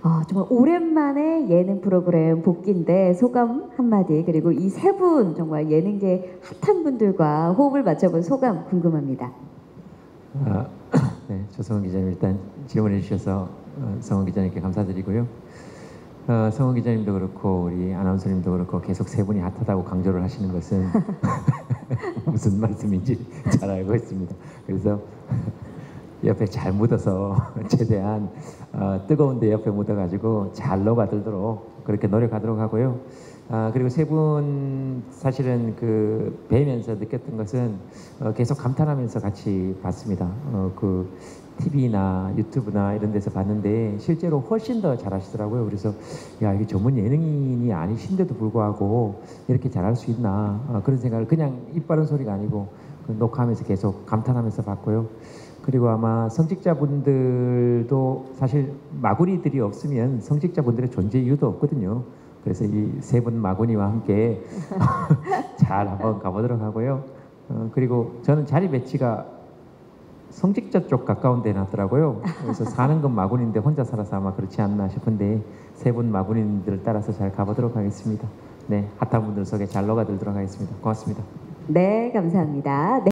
정말 오랜만에 예능 프로그램 복귀인데 소감 한마디, 그리고 이 세 분 정말 예능계 핫한 분들과 호흡을 맞춰본 소감 궁금합니다. 네, 조성원 기자님 일단 질문해 주셔서 성원 기자님께 감사드리고요. 성원 기자님도 그렇고 우리 아나운서님도 그렇고 계속 세 분이 핫하다고 강조를 하시는 것은 무슨 말씀인지 잘 알고 있습니다. 그래서 옆에 잘 묻어서 최대한 뜨거운데 옆에 묻어가지고 잘 녹아들도록 그렇게 노력하도록 하고요. 그리고 세 분 사실은 그 뵈면서 느꼈던 것은 계속 감탄하면서 같이 봤습니다. 그 TV나 유튜브나 이런 데서 봤는데 실제로 훨씬 더 잘하시더라고요. 그래서 야, 이게 전문 예능인이 아니신데도 불구하고 이렇게 잘할 수 있나 그런 생각을 그냥 입 바른 소리가 아니고 그 녹화하면서 계속 감탄하면서 봤고요. 그리고 아마 성직자분들도 사실 마구니들이 없으면 성직자분들의 존재 이유도 없거든요. 그래서 이 세 분 마구니와 함께 잘 한번 가보도록 하고요. 그리고 저는 자리 배치가 성직자 쪽 가까운 데 놨더라고요. 그래서 사는 건 마구니인데 혼자 살아서 아마 그렇지 않나 싶은데 세 분 마구니들을 따라서 잘 가보도록 하겠습니다. 네, 핫한 분들 속에 잘 녹아들도록 하겠습니다. 고맙습니다. 네, 감사합니다.